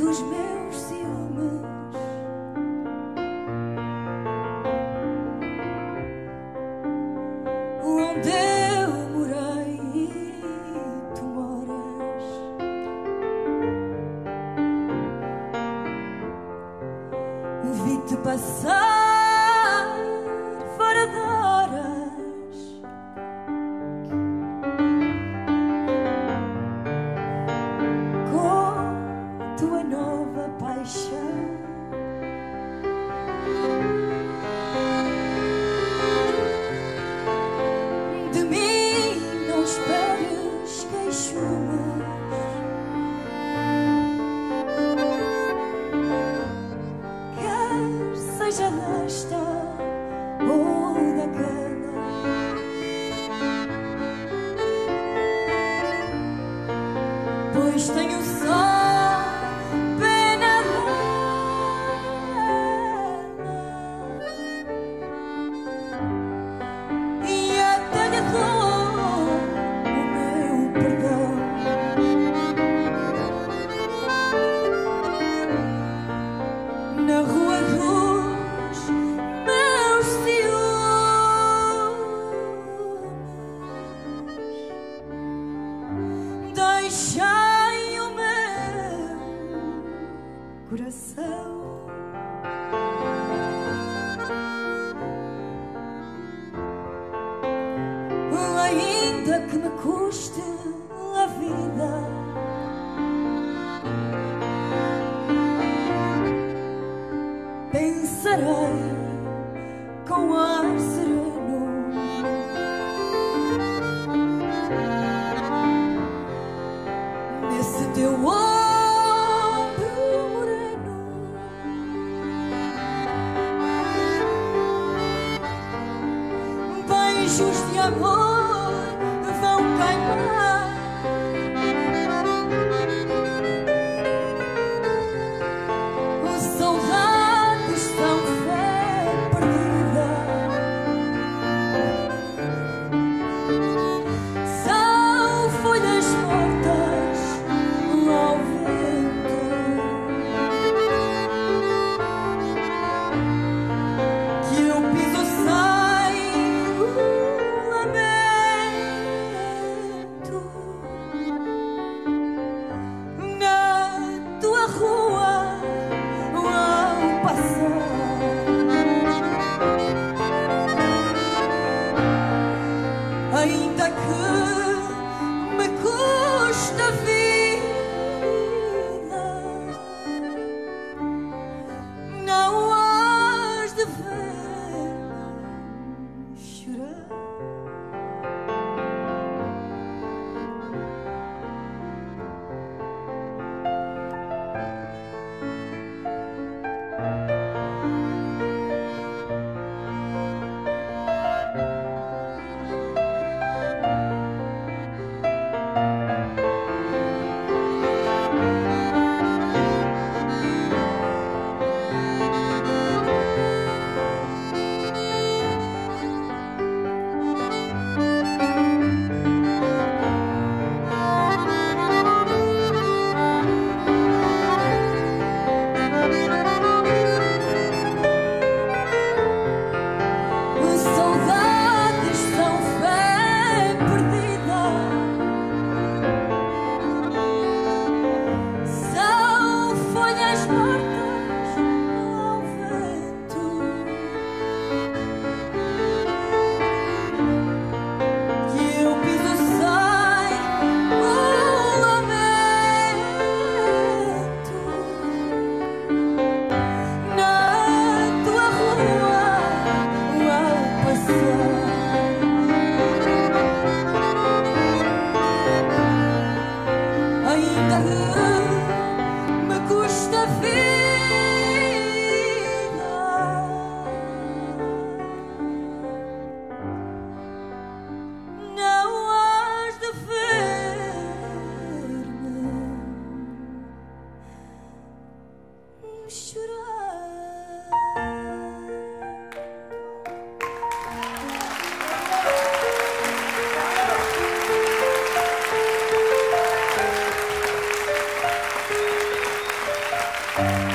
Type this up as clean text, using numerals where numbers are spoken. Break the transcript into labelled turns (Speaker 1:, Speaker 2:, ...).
Speaker 1: dos meus ciúmes. Onde eu morei e tu moras. Vi-te passar fora de horas. Com tua nova paixão. De mim não esperes queixumes. Quer seja desta ou daquela, pois tenho só pena dela. E até lhe dou o meu perdão. Na rua dos meus ciúmes, deixei o meu coração. Ainda que me custe a vida, pensarei com ar sereno nesse teu ombro moreno. Beijos de amor vão queimar. Saudades são fé perdida. São folhas mortas ao vento. Que eu piso sem o lamento. Na tua rua ao passar, ainda que me custe a vida, não has de ver-me chorar. Saudades são fé perdida. São folhas mortas ao vento. Que eu piso sem o lamento. Na tua rua ao passar, ainda me custa a vida, não has de ver-me chorar. Música